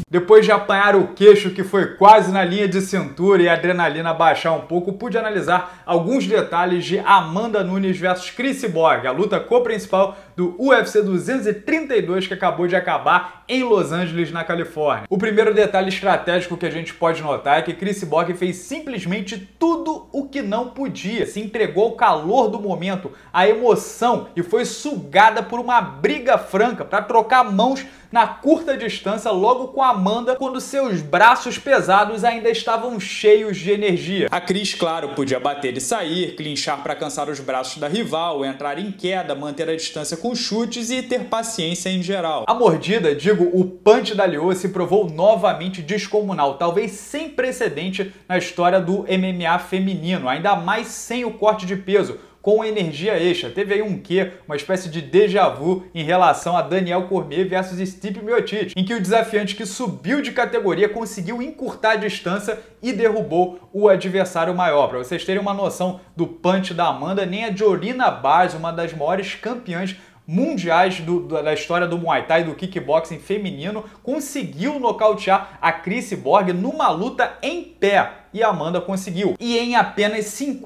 Depois de apanhar o queixo que foi quase na linha de cintura e a adrenalina baixar um pouco, pude analisar alguns detalhes de Amanda Nunes versus Cris Cyborg, a luta co-principal do UFC 232 que acabou de acabar em Los Angeles, na Califórnia. O primeiro detalhe estratégico que a gente pode notar é que Cris Cyborg fez simplesmente tudo o que não podia, se entregou ao calor do momento, à emoção e foi sugada por uma briga franca para trocar mãos na curta distância logo com a Amanda, quando seus braços pesados ainda estavam cheios de energia. A Cris, claro, podia bater e sair, clinchar para cansar os braços da rival, entrar em queda, manter a distância com chutes e ter paciência em geral. A mordida, digo, o punch da Lyoa se provou novamente descomunal, talvez sem precedente na história do MMA feminino, ainda mais sem o corte de peso, com energia extra. Teve aí uma espécie de déjà vu em relação a Daniel Cormier versus Stipe Miocic, em que o desafiante que subiu de categoria conseguiu encurtar a distância e derrubou o adversário maior. Para vocês terem uma noção do punch da Amanda, nem a Jorina Bars, uma das maiores campeãs mundiais da história do Muay Thai e do kickboxing feminino, conseguiu nocautear a Cris Cyborg numa luta em pé. E a Amanda conseguiu. E em apenas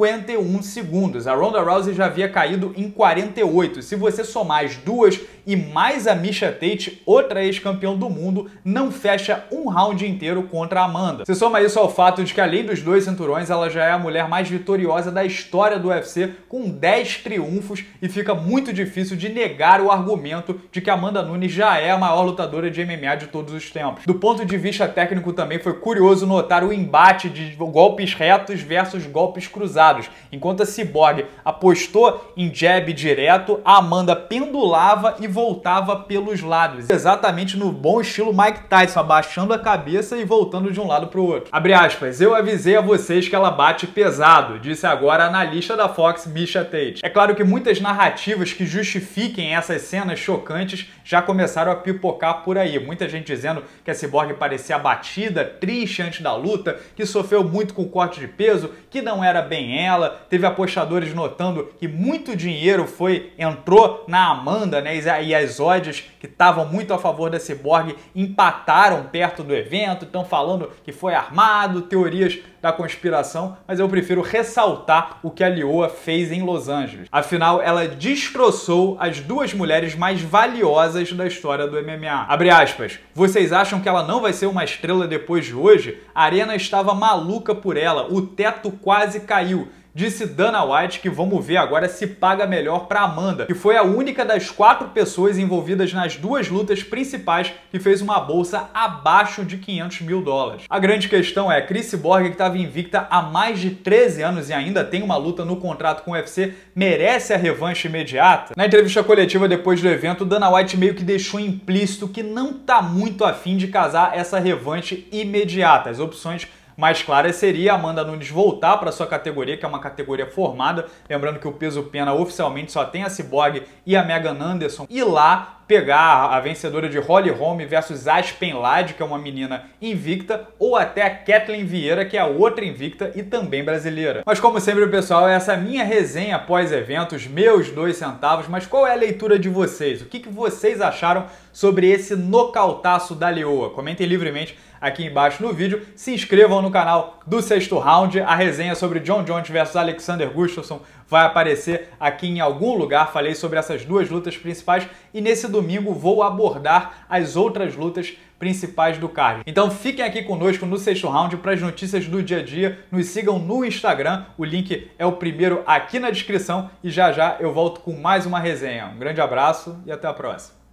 51 segundos. A Ronda Rousey já havia caído em 48. Se você somar as duas e mais a Miesha Tate, outra ex-campeão do mundo, não fecha um round inteiro contra a Amanda. Você soma isso ao fato de que, além dos 2 cinturões, ela já é a mulher mais vitoriosa da história do UFC, com 10 triunfos, e fica muito difícil de negar o argumento de que Amanda Nunes já é a maior lutadora de MMA de todos os tempos. Do ponto de vista técnico também foi curioso notar o embate de golpes retos versus golpes cruzados. Enquanto a Cyborg apostou em jab direto, a Amanda pendulava e voltava pelos lados, exatamente no bom estilo Mike Tyson, abaixando a cabeça e voltando de um lado para o outro. Abre aspas, eu avisei a vocês que ela bate pesado, disse agora a analista da Fox, Miesha Tate. É claro que muitas narrativas que justifiquem essas cenas chocantes já começaram a pipocar por aí. Muita gente dizendo que a Cyborg parecia abatida, triste antes da luta, que sofreu muito com o corte de peso, que não era bem ela. Teve apostadores notando que muito dinheiro entrou na Amanda, né? E as odds que estavam muito a favor da Cyborg empataram perto do evento, estão falando que foi armado, teorias da conspiração, mas eu prefiro ressaltar o que a Lyoa fez em Los Angeles. Afinal, ela destroçou as duas mulheres mais valiosas da história do MMA. Abre aspas, vocês acham que ela não vai ser uma estrela depois de hoje? A arena estava maluca por ela, o teto quase caiu. Disse Dana White que vamos ver agora se paga melhor para Amanda, que foi a única das 4 pessoas envolvidas nas 2 lutas principais que fez uma bolsa abaixo de 500 mil dólares. A grande questão é, Cris Cyborg, que estava invicta há mais de 13 anos e ainda tem uma luta no contrato com o UFC, merece a revanche imediata? Na entrevista coletiva depois do evento, Dana White meio que deixou implícito que não tá muito afim de casar essa revanche imediata. As opções mais clara seria a Amanda Nunes voltar para sua categoria, que é uma categoria formada. Lembrando que o peso pena oficialmente só tem a Cyborg e a Megan Anderson. E lá pegar a vencedora de Holly Holm versus Aspen Ladd, que é uma menina invicta, ou até a Kathleen Vieira, que é a outra invicta e também brasileira. Mas como sempre, pessoal, essa é a minha resenha pós-evento, os meus 2 centavos. Mas qual é a leitura de vocês? O que vocês acharam sobre esse nocautaço da Lyoa? Comentem livremente aqui embaixo no vídeo. Se inscrevam no canal do Sexto Round. A resenha sobre Jon Jones versus Alexander Gustafsson vai aparecer aqui em algum lugar. Falei sobre essas 2 lutas principais e nesse domingo vou abordar as outras lutas principais do card. Então fiquem aqui conosco no Sexto Round para as notícias do dia a dia. Nos sigam no Instagram, o link é o primeiro aqui na descrição e já já eu volto com mais uma resenha. Um grande abraço e até a próxima.